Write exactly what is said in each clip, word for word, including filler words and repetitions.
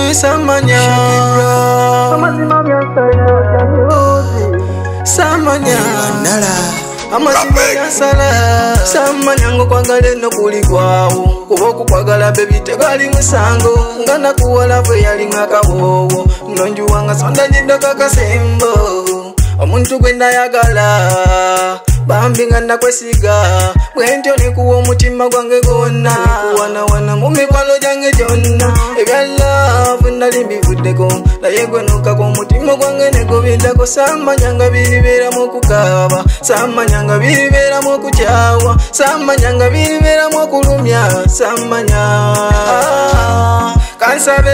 Samanya Samanya Amazima sala Samanya ngo kwagala no kuli kwawo kuba okukwagala baby tegali musango ngana kuwala bwe yali ngakabowo nonjuwanga sonda nyindo kakasembo omuntu gwe nayagala bambi nga nakwesiga bwentyo nikuwa omutima gwange gwonna nikuwanawana mu mikwano gyange gyonna ebya love nali mbivuddeko naye gwe nokako omutima gwange negubindako samanya nga biribeeramu okukaaba samanya nga biribeeramu okukyawa samanya nga biribeeramu okulumya samanya kansabe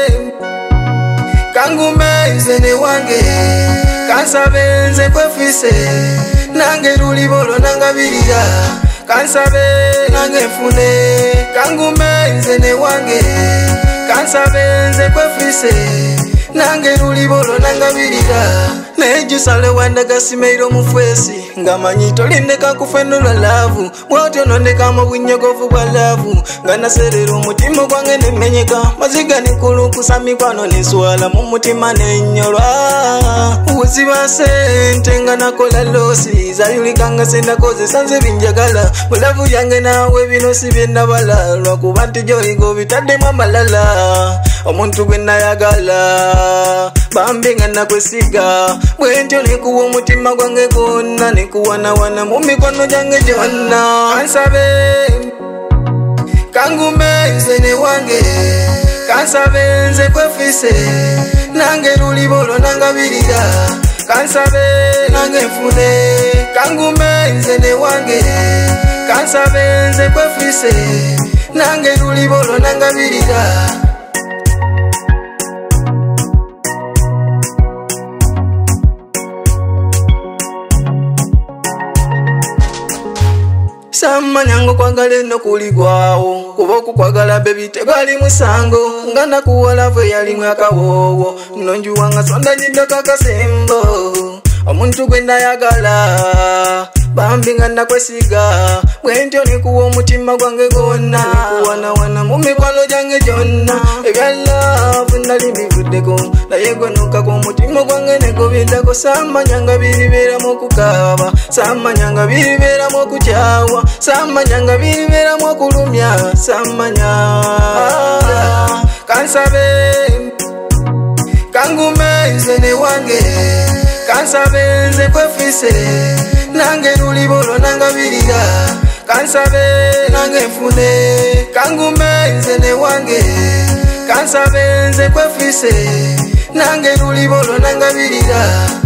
kangume nze ne wange kansabe nze kwefise nange lulibolo nangabirira kansabe nange nfune kangume nze ne wange kansabe nze kwefise nange lulibolo nangabirira nejusale wandaga simeiro mufwesi ngamanyi tolindeka kufenula lavu bwotyo nondeka mu bunyogovu bwa lavu nga naserera omutima gwange nemenyeka maziga nikulukusa mikwano neswala mu mutima nenyolwa uziba sente nga nakola losi zayulikanga sendakozesa nze binjagala bulavu yange nawe bino si byennabala lwakuba nti gyoligo bitaddemu amalala omuntu gwe nayagala bambi nga nakwesiga bwentyo nikuwa omutima gwange gwonna nikuwanawana mu mikono gyange gyonna kansabe kangume nze ne wange kansabe nze kwefise nange lulibolo nangabirira kansabe nange nfune kangume nze ne wange kansabe nze kwefise nange lulibolo nangabirira samanya ngo kwagala no kuli gwawo kuba okukwagala baby tegali musango nga nakuwala bwe yali ngakawowo nonjuwanga sonda nyindo kakasembo omuntu gwe nayagala bambi nga nakwesiga bwentyo nikuwa omutima gwange gwonna nikuwanawana mu mikwano gyange gyonna ebya love nali mbivuddeko naye gwe nokako omutima gwange negubindako samanya nga biribeeramu okukaaba samanya nga biribeeramu okukyawa samanya nga biribeeramu okulumya samanya kansabe kangume nze ne wange kansabe nze kwefise nange lulibolo nangabirira kansabe nange nfune kangume nze ne wange kansabe nze kwefise nange lulibolo nangabirira